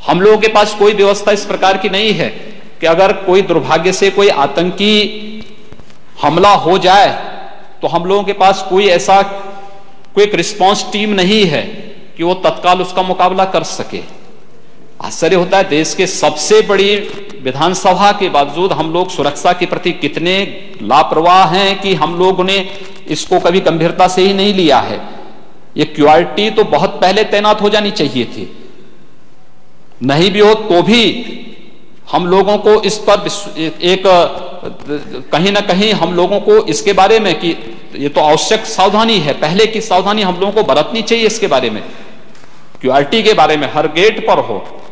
हम लोगों के पास कोई व्यवस्था इस प्रकार की नहीं है कि अगर कोई दुर्भाग्य से कोई आतंकी हमला हो जाए तो हम लोगों के पास कोई ऐसा क्विक रिस्पांस टीम नहीं है कि वो तत्काल उसका मुकाबला कर सके। आश्चर्य होता है, देश के सबसे बड़ी विधानसभा के बावजूद हम लोग सुरक्षा के प्रति कितने लापरवाह हैं कि हम लोगों ने इसको कभी गंभीरता से ही नहीं लिया है। ये क्यूआरटी तो बहुत पहले तैनात हो जानी चाहिए थी, नहीं भी हो तो भी हम लोगों को इस पर एक कहीं ना कहीं हम लोगों को इसके बारे में कि ये तो आवश्यक सावधानी है, पहले की सावधानी हम लोगों को बरतनी चाहिए इसके बारे में, क्यूआरटी के बारे में हर गेट पर हो।